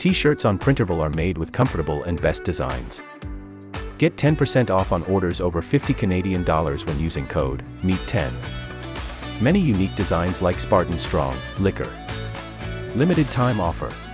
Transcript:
T-shirts on Printerval are made with comfortable and best designs. Get 10% off on orders over $50 when using code MEET10. Many unique designs like Spartan Strong, Liquor. Limited time offer.